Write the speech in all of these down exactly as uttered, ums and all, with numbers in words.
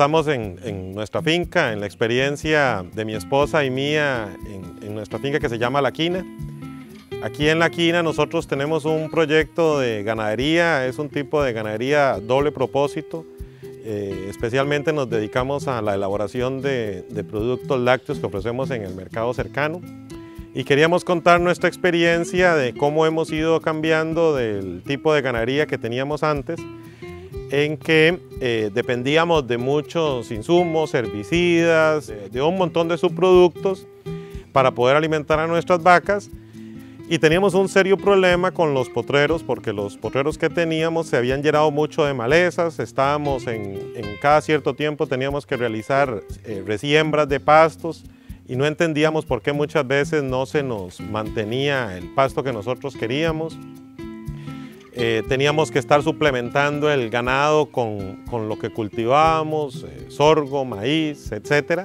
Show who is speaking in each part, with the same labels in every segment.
Speaker 1: estamos en, en nuestra finca, en la experiencia de mi esposa y mía en, en nuestra finca que se llama La Quina. Aquí en La Quina nosotros tenemos un proyecto de ganadería, es un tipo de ganadería doble propósito. Eh, especialmente nos dedicamos a la elaboración de, de productos lácteos que ofrecemos en el mercado cercano. Y queríamos contar nuestra experiencia de cómo hemos ido cambiando del tipo de ganadería que teníamos antes, en que eh, dependíamos de muchos insumos, herbicidas, de, de un montón de subproductos para poder alimentar a nuestras vacas. Y teníamos un serio problema con los potreros, porque los potreros que teníamos se habían llenado mucho de malezas, estábamos en, en cada cierto tiempo teníamos que realizar eh, resiembras de pastos y no entendíamos por qué muchas veces no se nos mantenía el pasto que nosotros queríamos. Eh, teníamos que estar suplementando el ganado con, con lo que cultivábamos, eh, sorgo, maíz, etcétera.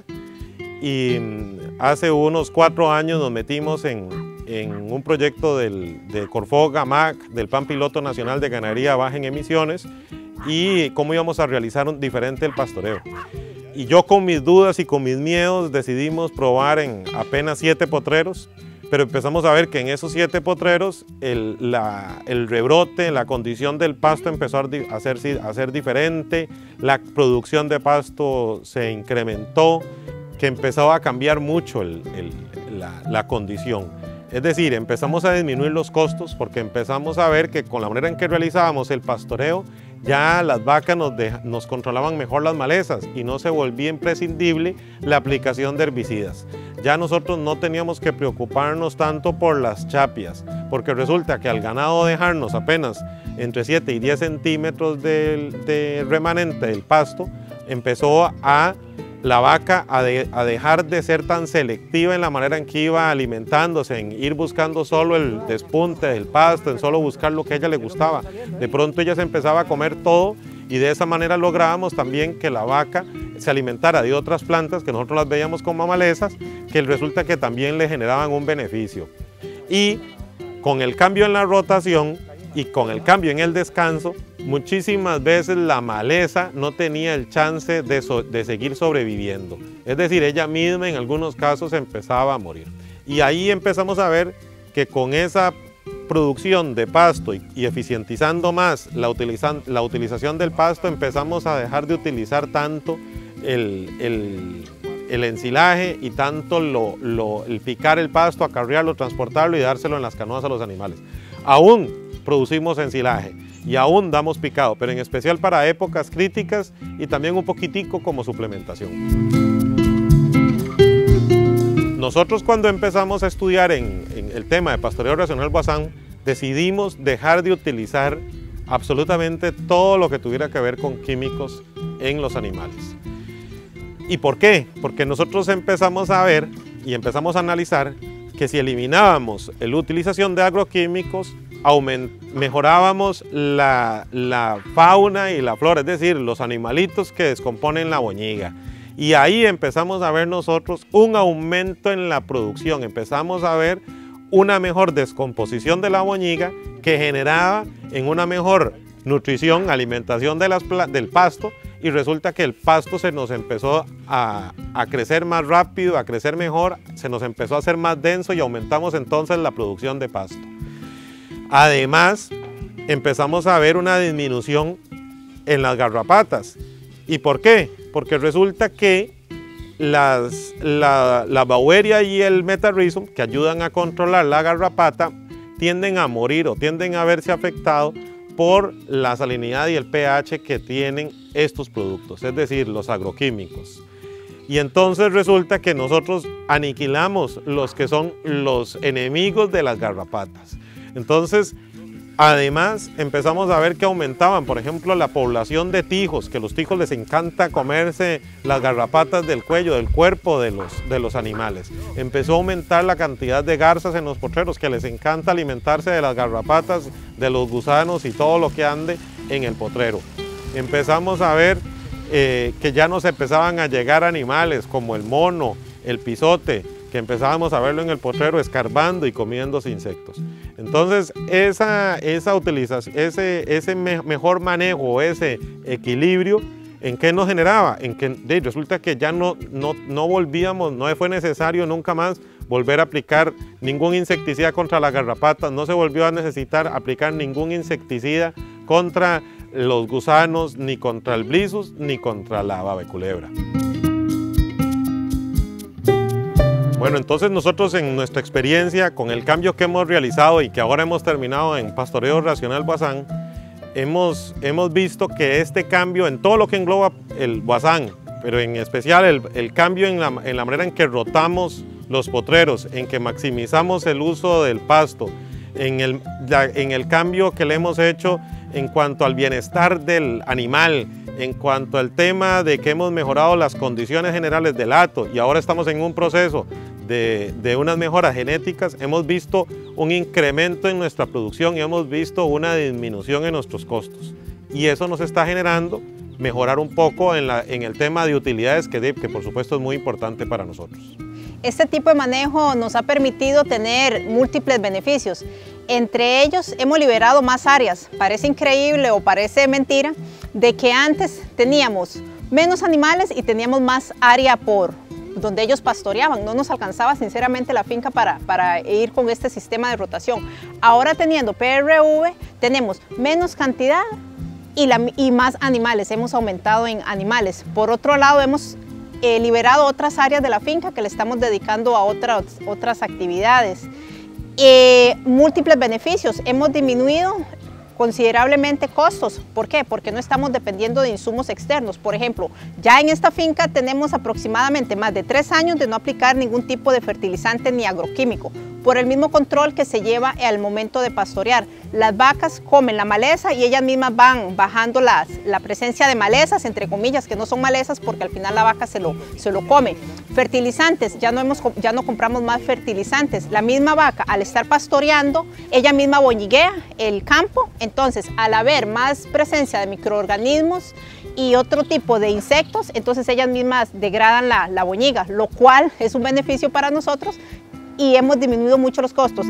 Speaker 1: Y hace unos cuatro años nos metimos en, en un proyecto del, de Corfoga M A C, del Plan Piloto Nacional de Ganadería Baja en Emisiones, y cómo íbamos a realizar un, diferente el pastoreo. Y yo con mis dudas y con mis miedos decidimos probar en apenas siete potreros, pero empezamos a ver que en esos siete potreros el, la, el rebrote, la condición del pasto empezó a ser, a ser diferente, la producción de pasto se incrementó, que empezaba a cambiar mucho el, el, la, la condición. Es decir, empezamos a disminuir los costos porque empezamos a ver que con la manera en que realizábamos el pastoreo, ya las vacas nos, de, nos controlaban mejor las malezas y no se volvía imprescindible la aplicación de herbicidas. Ya nosotros no teníamos que preocuparnos tanto por las chapias, porque resulta que al ganado dejarnos apenas entre siete y diez centímetros del, del remanente del pasto, empezó a la vaca a, de, a dejar de ser tan selectiva en la manera en que iba alimentándose, en ir buscando solo el despunte del pasto, en solo buscar lo que a ella le gustaba. De pronto ella se empezaba a comer todo y de esa manera lográbamos también que la vaca se alimentara de otras plantas que nosotros las veíamos como malezas, que resulta que también le generaban un beneficio. Y con el cambio en la rotación y con el cambio en el descanso, muchísimas veces la maleza no tenía el chance de, so, de seguir sobreviviendo. Es decir, ella misma en algunos casos empezaba a morir. Y ahí empezamos a ver que con esa producción de pasto y, y eficientizando más la, utilizan, la utilización del pasto, empezamos a dejar de utilizar tanto el, el, el ensilaje y tanto lo, lo, el picar el pasto, acarrearlo, transportarlo y dárselo en las canoas a los animales. Aún producimos ensilaje y aún damos picado, pero en especial para épocas críticas y también un poquitico como suplementación. Nosotros cuando empezamos a estudiar en, en el tema de pastoreo racional Boissin, decidimos dejar de utilizar absolutamente todo lo que tuviera que ver con químicos en los animales. ¿Y por qué? Porque nosotros empezamos a ver y empezamos a analizar que si eliminábamos la utilización de agroquímicos, mejorábamos la, la fauna y la flora, es decir, los animalitos que descomponen la boñiga. Y ahí empezamos a ver nosotros un aumento en la producción, empezamos a ver una mejor descomposición de la boñiga que generaba en una mejor nutrición, alimentación de las, del pasto, y resulta que el pasto se nos empezó a, a crecer más rápido, a crecer mejor, se nos empezó a hacer más denso y aumentamos entonces la producción de pasto. Además, empezamos a ver una disminución en las garrapatas. ¿Y por qué? Porque resulta que las, la, la Beauveria y el Metarrhizum, que ayudan a controlar la garrapata, tienden a morir o tienden a verse afectados por la salinidad y el pH que tienen estos productos, es decir, los agroquímicos. Y entonces resulta que nosotros aniquilamos los que son los enemigos de las garrapatas. Entonces, además, empezamos a ver que aumentaban, por ejemplo, la población de tijos, que a los tijos les encanta comerse las garrapatas del cuello, del cuerpo de los, de los animales. Empezó a aumentar la cantidad de garzas en los potreros, que les encanta alimentarse de las garrapatas, de los gusanos y todo lo que ande en el potrero. Empezamos a ver eh, que ya nos empezaban a llegar animales como el mono, el pisote, que empezábamos a verlo en el potrero escarbando y comiéndose insectos. Entonces, esa, esa utilización, ese, ese me, mejor manejo, ese equilibrio, ¿En qué nos generaba? En que de, resulta que ya no, no, no volvíamos, no fue necesario nunca más volver a aplicar ningún insecticida contra las garrapatas, no se volvió a necesitar aplicar ningún insecticida contra los gusanos, ni contra el blisus, ni contra la babeculebra. Bueno, entonces nosotros en nuestra experiencia con el cambio que hemos realizado y que ahora hemos terminado en Pastoreo Racional Boazán, hemos, hemos visto que este cambio en todo lo que engloba el Boazán, pero en especial el, el cambio en la, en la manera en que rotamos los potreros, en que maximizamos el uso del pasto, en el, la, en el cambio que le hemos hecho en cuanto al bienestar del animal, en cuanto al tema de que hemos mejorado las condiciones generales del hato y ahora estamos en un proceso de, de unas mejoras genéticas, hemos visto un incremento en nuestra producción y hemos visto una disminución en nuestros costos. Y eso nos está generando mejorar un poco en, la, en el tema de utilidades que, que por supuesto es muy importante para nosotros.
Speaker 2: Este tipo de manejo nos ha permitido tener múltiples beneficios. Entre ellos hemos liberado más áreas. Parece increíble o parece mentira de que antes teníamos menos animales y teníamos más área por donde ellos pastoreaban. No nos alcanzaba sinceramente la finca para, para ir con este sistema de rotación. Ahora teniendo P R V tenemos menos cantidad y, la, y más animales. Hemos aumentado en animales. Por otro lado hemos Eh, liberado otras áreas de la finca que le estamos dedicando a otras, otras actividades. Eh, múltiples beneficios, hemos disminuido considerablemente costos. ¿Por qué? Porque no estamos dependiendo de insumos externos. Por ejemplo, ya en esta finca tenemos aproximadamente más de tres años de no aplicar ningún tipo de fertilizante ni agroquímico, por el mismo control que se lleva al momento de pastorear. Las vacas comen la maleza y ellas mismas van bajando las, la presencia de malezas, entre comillas, que no son malezas porque al final la vaca se lo, se lo come. Fertilizantes, ya no, hemos, ya no compramos más fertilizantes. La misma vaca, al estar pastoreando, ella misma boñiguea el campo. Entonces, al haber más presencia de microorganismos y otro tipo de insectos, entonces ellas mismas degradan la, la boñiga, lo cual es un beneficio para nosotros y hemos disminuido mucho los costos.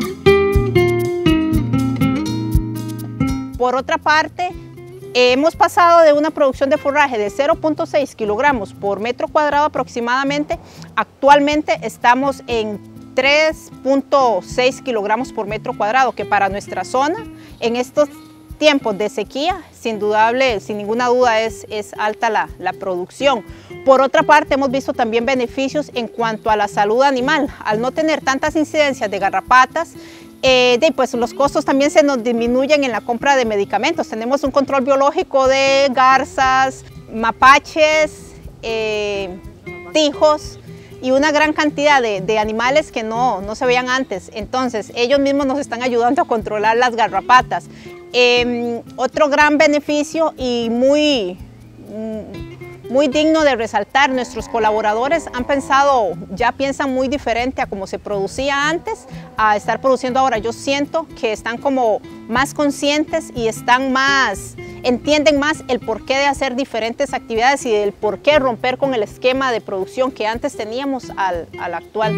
Speaker 2: Por otra parte, hemos pasado de una producción de forraje de cero punto seis kilogramos por metro cuadrado aproximadamente, actualmente estamos en tres punto seis kilogramos por metro cuadrado, que para nuestra zona, en estos tiempos de sequía, sin dudable, sin ninguna duda es, es alta la, la producción. Por otra parte, hemos visto también beneficios en cuanto a la salud animal. Al no tener tantas incidencias de garrapatas, eh, de, pues los costos también se nos disminuyen en la compra de medicamentos. Tenemos un control biológico de garzas, mapaches, eh, tijos, y una gran cantidad de, de animales que no, no se veían antes. Entonces, ellos mismos nos están ayudando a controlar las garrapatas. Eh, otro gran beneficio y muy, muy digno de resaltar, nuestros colaboradores han pensado, ya piensan muy diferente a como se producía antes, a estar produciendo ahora. Yo siento que están como más conscientes y están más, entienden más el porqué de hacer diferentes actividades y el porqué romper con el esquema de producción que antes teníamos al, al actual.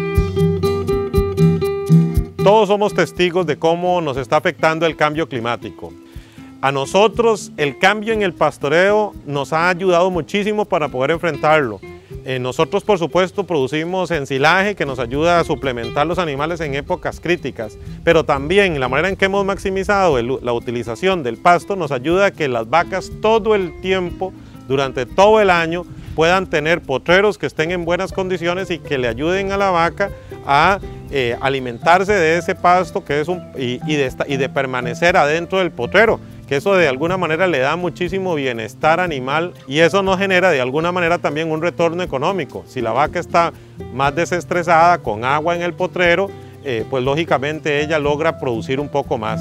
Speaker 1: Todos somos testigos de cómo nos está afectando el cambio climático. A nosotros el cambio en el pastoreo nos ha ayudado muchísimo para poder enfrentarlo. Eh, nosotros por supuesto producimos ensilaje que nos ayuda a suplementar los animales en épocas críticas, pero también la manera en que hemos maximizado el, la utilización del pasto nos ayuda a que las vacas todo el tiempo, durante todo el año, puedan tener potreros que estén en buenas condiciones y que le ayuden a la vaca a eh, alimentarse de ese pasto que es un, y, y, de, y de permanecer adentro del potrero, que eso de alguna manera le da muchísimo bienestar animal y eso nos genera de alguna manera también un retorno económico. Si la vaca está más desestresada con agua en el potrero, eh, pues lógicamente ella logra producir un poco más.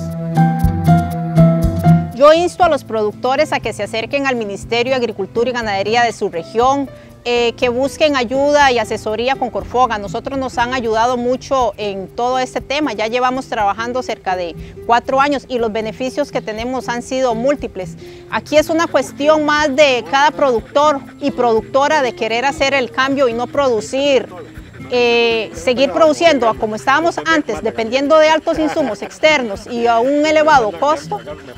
Speaker 2: Yo insto a los productores a que se acerquen al Ministerio de Agricultura y Ganadería de su región, eh, que busquen ayuda y asesoría con Corfoga. Nosotros nos han ayudado mucho en todo este tema, ya llevamos trabajando cerca de cuatro años y los beneficios que tenemos han sido múltiples. Aquí es una cuestión más de cada productor y productora de querer hacer el cambio y no producir eh, seguir produciendo como estábamos antes, dependiendo de altos insumos externos y a un elevado costo,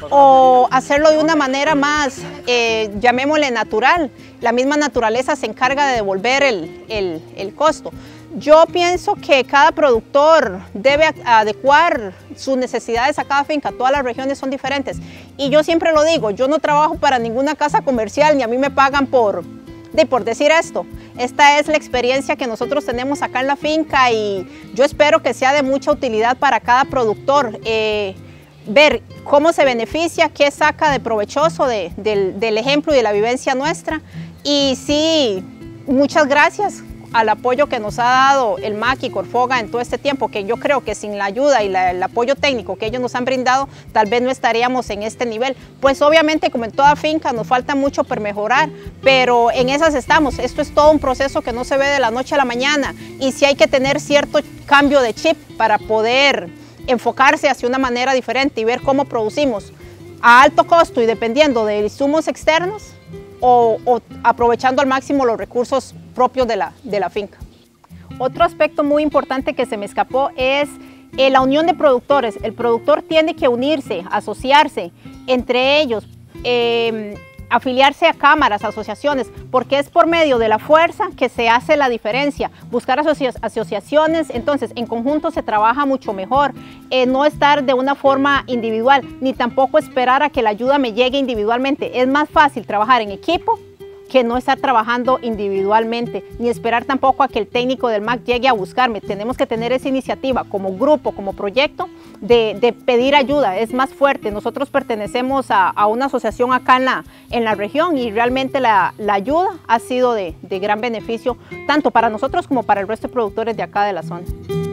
Speaker 2: o hacerlo de una manera más, eh, llamémosle natural. La misma naturaleza se encarga de devolver el, el, el costo. Yo pienso que cada productor debe adecuar sus necesidades a cada finca, todas las regiones son diferentes. Y yo siempre lo digo, yo no trabajo para ninguna casa comercial, ni a mí me pagan por, de, por decir esto. Esta es la experiencia que nosotros tenemos acá en la finca y yo espero que sea de mucha utilidad para cada productor. Eh, ver cómo se beneficia, qué saca de provechoso de, del, del ejemplo y de la vivencia nuestra. Y sí, muchas gracias al apoyo que nos ha dado el M A C y Corfoga en todo este tiempo, que yo creo que sin la ayuda y la, el apoyo técnico que ellos nos han brindado, tal vez no estaríamos en este nivel. Pues obviamente, como en toda finca, nos falta mucho por mejorar, pero en esas estamos. Esto es todo un proceso que no se ve de la noche a la mañana y sí hay que tener cierto cambio de chip para poder enfocarse hacia una manera diferente y ver cómo producimos a alto costo y dependiendo de insumos externos o, o aprovechando al máximo los recursos propios de la, de la finca. Otro aspecto muy importante que se me escapó es eh, la unión de productores. El productor tiene que unirse, asociarse entre ellos, eh, afiliarse a cámaras, asociaciones, porque es por medio de la fuerza que se hace la diferencia. Buscar asocia asociaciones, entonces en conjunto se trabaja mucho mejor. Eh, no estar de una forma individual, ni tampoco esperar a que la ayuda me llegue individualmente. Es más fácil trabajar en equipo que no estar trabajando individualmente, ni esperar tampoco a que el técnico del M A C llegue a buscarme. Tenemos que tener esa iniciativa como grupo, como proyecto, de, de pedir ayuda, es más fuerte. Nosotros pertenecemos a, a una asociación acá en la, en la región y realmente la, la ayuda ha sido de, de gran beneficio, tanto para nosotros como para el resto de productores de acá de la zona.